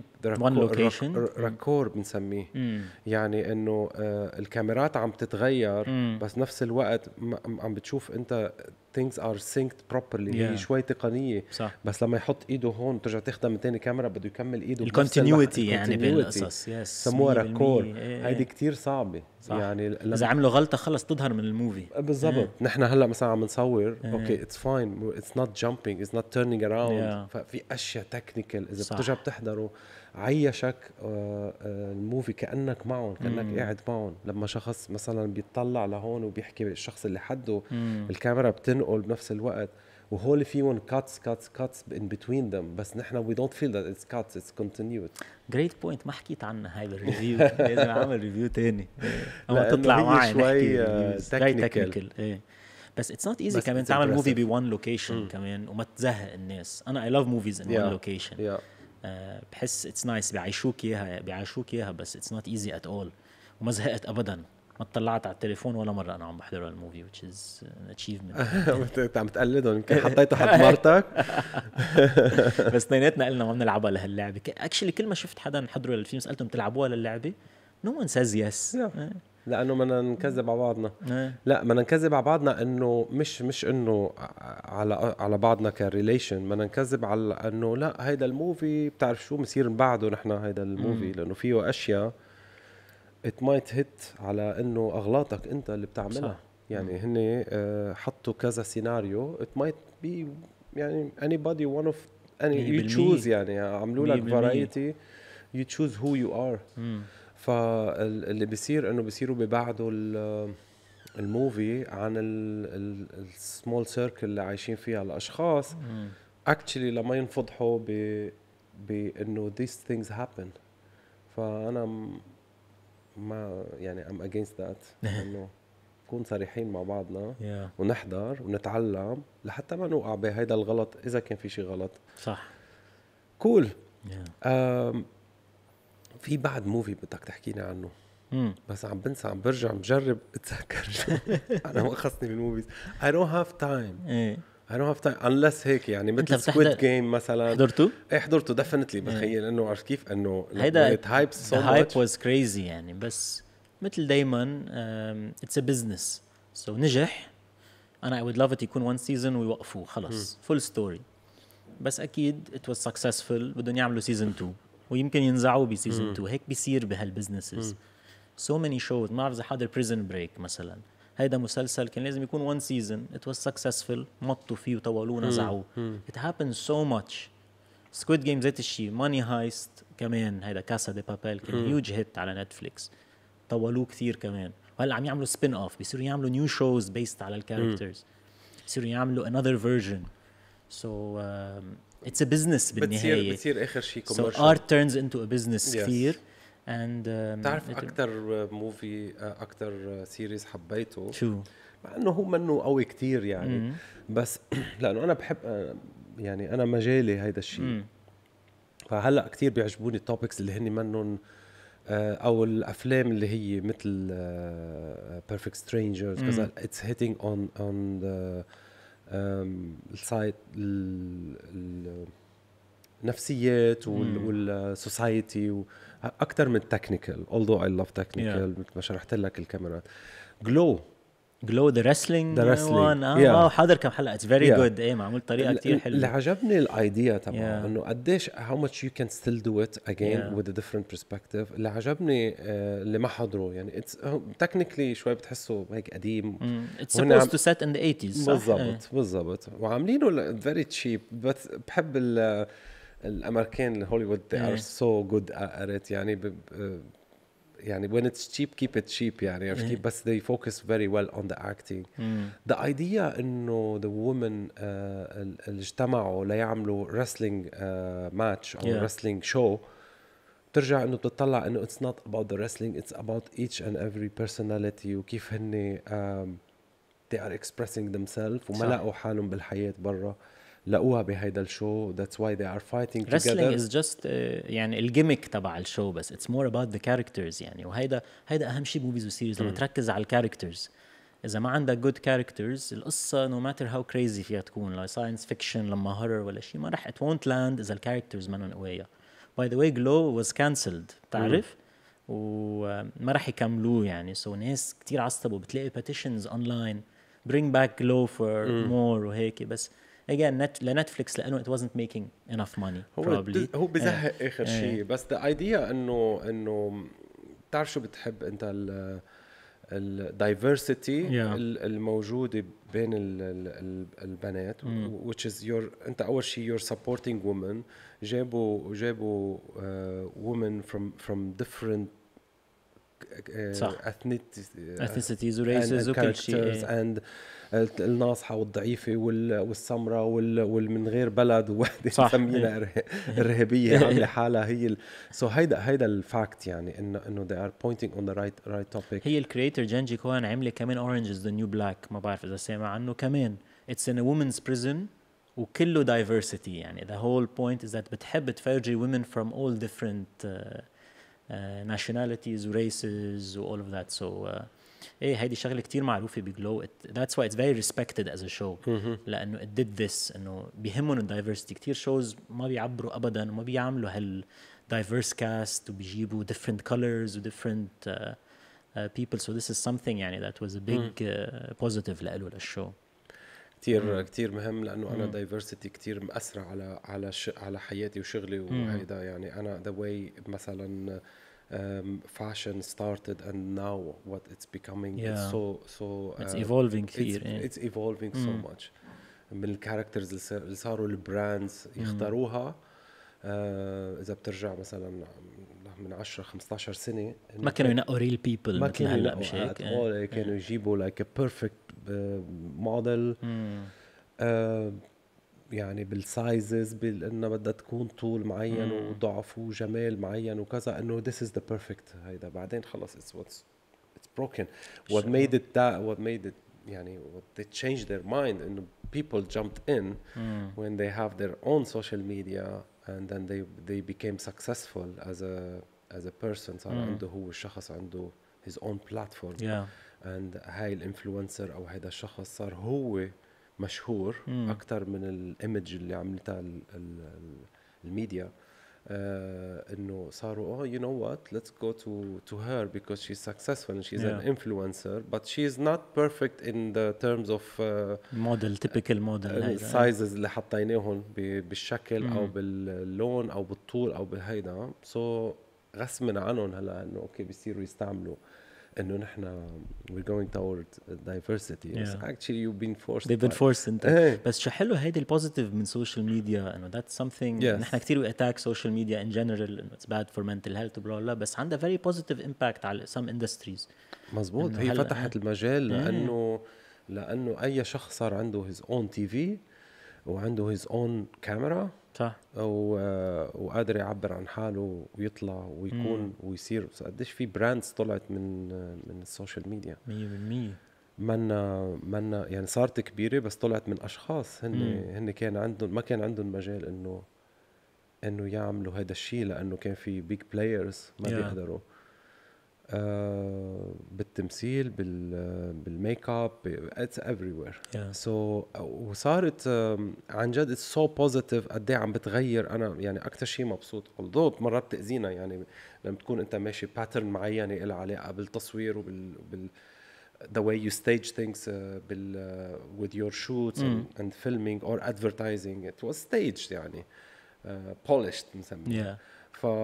ريكور بنسميه. يعني انه آه الكاميرات عم تتغير مم. بس نفس الوقت عم بتشوف انت things are synced properly. yeah. هي شوي تقنيه صح. بس لما يحط ايده هون ترجع تاخدها من تاني كاميرا بده يكمل ايده الكونتينيوتي يعني بين القصص. يس سموها ريكور. هيدي كتير صعبه صح. يعني اذا عملوا غلطه خلص تظهر من الموفي بالضبط. نحن هلا مثلا عم نصور اوكي اتس فاين اتس نوت جامبينج اتس نوت تيرنينج اراوند. ففي اشياء تكنيكال اذا بترجع بتحضره عيشك آه آه الموفي كأنك معهم كأنك مم. قاعد معهم. لما شخص مثلا بيطلع لهون وبيحكي الشخص اللي حده مم. الكاميرا بتنقل بنفس الوقت وهول فيهم cuts cuts cuts in between them. بس نحن we don't feel that it's cuts it's continued. great point. ما حكيت عنها هاي بالريفيو. لازم اعمل ريفيو تاني اما تطلع معي شوي تكنيكال. ايه بس it's not easy كمان تعمل موفي ب one location كمان وما تزهق الناس. انا I love movies in yeah. one location. yeah. Uh, بحس it's nice بيعيشوك اياها بيعيشوك اياها بس it's not easy at all. وما زهقت ابدا. ما طلعت على التليفون ولا مرة أنا عم بحضر الموفي which is an achievement. أنت عم تقلدهم يمكن حطيته حد مرتك. بس اثنيناتنا قلنا ما بنلعبها لهاللعبة. actually كل ما شفت حدا حضروا للفيلم سألتهم تلعبوها للعبة no one says yes. لأنه بدنا نكذب على بعضنا. لا بدنا نكذب على بعضنا إنه مش مش إنه على على بعضنا كريليشن. بدنا نكذب على إنه لا هيدا الموفي بتعرف شو بصير بعده نحن هيدا الموفي لأنه فيه أشياء it might hit على انه اغلاطك انت اللي بتعملها صح. يعني هن uh, حطوا كذا سيناريو it might be يعني anybody one of any you choose يعني عملوا لك variety you choose who you are. فاللي بيصير انه بيصيروا ببعضوا الموفي عن السمول سيركل اللي عايشين فيها الاشخاص مم. actually لما ينفضحوا ب بانه these things happen. فانا م ما يعني I'm against that. إنه نكون صريحين مع بعضنا yeah. ونحضر ونتعلم لحتى ما نوقع بهيدا الغلط إذا كان في شيء غلط صح. كول cool. yeah. في بعد موفي بدك تحكيني عنه mm. بس عم بنسى عم برجع مجرب اتذكر. أنا ما خصني بالموفيز I don't have time. yeah. I don't have time unless هيك يعني مثل Squid Game مثلا. حضرته؟ ايه حضرته definitely. بتخيل انه عارف كيف انه هيدا it hypes so the hype much. was crazy يعني. بس مثل دايما um, it's a business so نجح. أنا I would love it يكون one season ويوقفوه خلص full story. بس أكيد it was successful بدهم يعملوا season two ويمكن ينزعوا ب season two. هيك بيصير بهالbusinesses. so many shows. ما أعرف إذا حضر Prison Break مثلا. هيدا مسلسل كان لازم يكون one season it was successful مطوا فيه وطولوه نزعوه. it happens so much. Squid Game ذات الشيء. Money Heist كمان هيدا كاسا دي بابيل كان huge hit على نتفليكس طولوه كثير كمان. وهلا عم يعملوا spin off بيصيروا يعملوا new shows based على الكاركترز. بيصيروا يعملوا another version. so um, it's a business بالنهاية. بتصير بتصير آخر شيء commercial. so art turns into a business yes. كثير. and um, تعرف أكتر موفي أكتر سيريز حبيته شو مع إنه هو منه قوي كتير يعني mm-hmm. بس لأنه أنا بحب يعني أنا مجالي هيدا الشيء mm. فهلأ كتير بيعجبوني التوبكس اللي هني منهم أو الأفلام اللي هي مثل Perfect Strangers كذا mm. it's hitting on on the um, side النفسيات والسوسايتي أكتر من technical although I love technical مثل ما شرحت لك الكاميرات. Glow Glow the wrestling the wrestling اه yeah. حاضر كم حلقة it's very yeah. good. ايه معمول طريقة كتير حلوة. اللي عجبني الايديا تبعه yeah. انه قديش how much you can still do it again yeah. with a different perspective. اللي عجبني uh, اللي ما حضره يعني it's uh, technically شوي بتحسه هيك قديم mm. it's supposed to set in the eighties بالضبط بالضبط وعاملينه very cheap. بس بحب الامريكان الهوليوود they are so good at it يعني ب, uh, يعني when it's cheap keep it cheap يعني عرفت كيف بس they focus very well on the acting. mm. the idea إنه the women uh, اللي اجتمعوا ليعملوا wrestling uh, match أو Yeah. wrestling show ترجع إنه بتطلع إنه it's not about the wrestling it's about each and every personality وكيف هن um, they are expressing themselves وما لقوا حالهم بالحياة برا لقوها بهيدا الشو. that's why they are fighting wrestling together. is just uh, يعني الجيميك تبع الشو بس it's more about the characters يعني وهيدا هيدا أهم شيء بموفيز وسيريز لما تركز على الكاركترز. إذا ما عندك good characters القصة no matter how crazy فيها تكون لا science fiction لما horror ولا شيء ما رح it won't land إذا الكاركترز منهم قوية. by the way Glow was cancelled تعرف وما رح يكملوه يعني so ناس كتير عصبوا بتلاقي petitions online bring back Glow for mm. more وهيك بس again net لنتفليكس لأنه it wasn't making enough money هو probably هو بزهق yeah. آخر yeah. شيء بس the idea إنه إنه بتعرف شو بتحب أنت ال الدايفرسيتي yeah. الموجودة بين ال ال البنات mm. which is your أنت أول شيء you're supporting women جابوا جابوا uh, women from from different صح. ethnicities و races وكل شيء and الناصحة والضعيفة والسمرة والمن غير بلد ووحدة مسمينها إرهابية عاملة حالها هي ال... so هيدا هيدا الفاكت يعني إنه إنه they are pointing on the right right topic. هي الكريتور جنجي كوان عملة كمان Orange is the New Black ما بعرف إذا سمع عنه كمان it's in a women's prison وكله diversity يعني the whole point is that بتحب تفرجي women from all different uh, Uh, nationalities races و all of that so uh, ايه هيدي شغله كتير معروفه بجلو it, that's why it's very respected as a show mm-hmm. لانه it did this انه بيهمهم الدايفرستي. كتير shows ما بيعبروا ابدا وما بيعملوا هال diverse cast وبيجيبوا different colors و different uh, uh, people so this is something يعني that was a big uh, positive لإله للشو. كتير mm. كتير مهم لانه انا دايفرسيتي كتير مأثرة على على ش... على حياتي وشغلي وهيدا يعني انا the way مثلا um, fashion started and now what it's becoming yeah. it's so so uh, it's evolving كتير it's, it's evolving mm. so much من الكاركترز اللي صاروا البراندز يختاروها uh, اذا بترجع مثلا من عشرة خمستاشر سنة ما كانوا ينقوا real people ما كانوا ينقوا كانوا يجيبوا like a perfect موديل آه يعني بالسايزز بانه بدها تكون طول معين مم. وضعف وجمال معين وكذا انه this is the perfect هيدا بعدين خلص it's what's it's broken what sure. made it that what made it يعني what they changed their mind انه people jumped in mm. when they have their own social media and then they they became successful as a as a person صار mm. عنده هو الشخص عنده his own platform yeah. and هاي الانفلونسر او هذا الشخص صار هو مشهور مم. اكثر من الايمج اللي عملتها الميديا آه انه صاروا oh you know what let's go to to her because she's successful and she's yeah. an influencer but she is not perfect in the terms of uh, model typical model السايزز اللي حطيناهم بالشكل مم. او باللون او بالطول او بهيدا so غصبا عنهم هلا انه اوكي بيصيروا يستعملوا انه نحن we're going toward diversity yeah. yes. actually you've been forced they've been forced into hey. بس شو حلو هيدي البوزيتيف من social media انه that's something yes. نحن كتير we attack social media in general انه it's bad for mental health وبلا بلا بس عندها very positive impact على some industries مزبوط هي فتحت المجال لانه لانه اي شخص صار عنده his own تي في وعنده his own camera صح وقادر يعبر عن حاله ويطلع ويكون مم. ويصير قديش في براندز طلعت من من السوشيال ميديا مية بالمية منا منا يعني صارت كبيره بس طلعت من اشخاص هن مم. هن كان عندهم ما كان عندهم مجال انه انه يعملوا هذا الشيء لانه كان في بيج بلايرز ما yeah. بيقدروا آه بالتمثيل بال بالميك اب it's everywhere yeah. so وصارت عن جد it's so positive قد ايه عم بتغير. انا يعني اكثر شيء مبسوط although مرات بتاذينا يعني لما تكون انت ماشي باترن معين له علاقه بالتصوير وبال بال the way you stage things uh, بال uh, with your shoots mm. and, and filming or advertising it was staged يعني uh, polished نسميه yeah. ف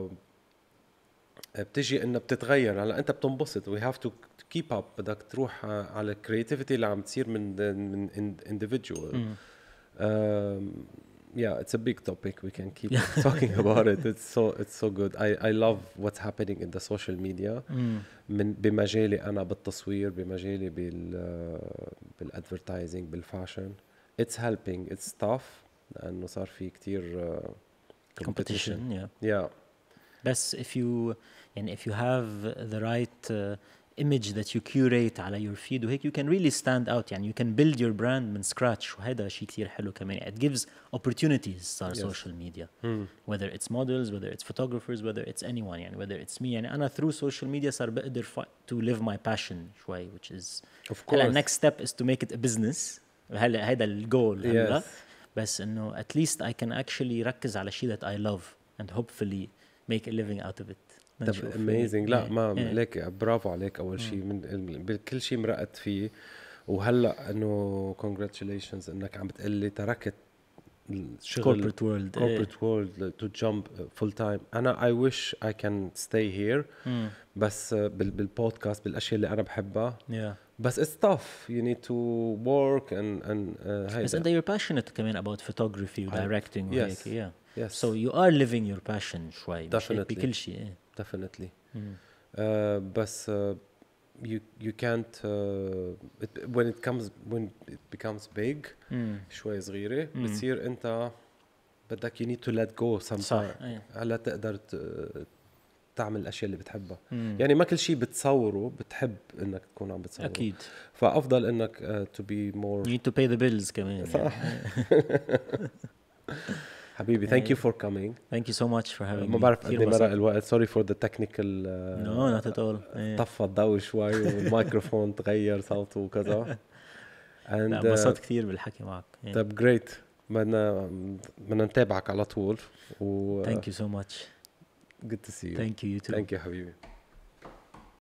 بتجي انه بتتغير. هلا انت بتنبسط we have to keep up بدك تروح على الكرياتيفيتي اللي عم تصير من من individual yeah, it's a big topic. We can keep talking about it. It's so it's so good. I I love what's happening in the social media. Mm. من بمجالي أنا بالتصوير بمجالي بال بالادفرتايزنج بالفاشن. It's helping. It's tough لأنه صار في كتير uh, competition. competition yeah Yeah. بس if you يعني if you have the right uh, image that you curate على your feed وهيك you can really stand out يعني you can build your brand من scratch وهذا شيء كتير حلو كمان. It gives opportunities صار Yes. social media Hmm. whether it's models whether it's photographers whether it's anyone يعني whether it's me يعني أنا through social media صار بقدر fi- to live my passion شوي which is Of هلا course. next step is to make it a business هلا هذا الجول هلا Yes. بس إنه at least I can actually ركز على شيء that I love and hopefully make a living out of it. طب نشوف. amazing. لا إيه. ما إيه. ليك برافو عليك أول شيء من بكل شيء مرقت فيه. وهلا إنه congratulations إنك عم بتقلي تركت الشغل corporate world corporate world to jump full time. أنا I wish I can stay here إيه. بس بال بالبودكاست بالأشياء اللي أنا بحبها. yeah. بس it's tough. You need to work and and uh, بس أنت you're passionate كمان about photography و directing وهيك. yes. yeah. yes so you are living your passion شوي مش هيك Definitely. بكل شيء إيه. definitely مم. uh, بس uh, you you can't uh, it, when it comes when it becomes big مم. شوي صغيرة مم. بتصير أنت بدك you need to let go صح sometimes إيه. على تقدر ت- تعمل الأشياء اللي بتحبها. مم. يعني ما كل شيء بتصوره بتحب إنك تكون عم بتصوره. أكيد فأفضل إنك uh, to be more. you need to pay the bills كمان صح. يعني. حبيبي thank you for coming. thank you so much for having ما me بعرف قد كتير ايه مرق انبسطت. الوقت. sorry for the technical uh, no not at all إيه. طفى الضوء شوي والميكروفون تغير صوته وكذا. and لا uh, انبسطت كتير بالحكي معك إيه. طب great. بدنا بدنا نتابعك على طول و thank you so much good to see you. thank you you too thank you حبيبي.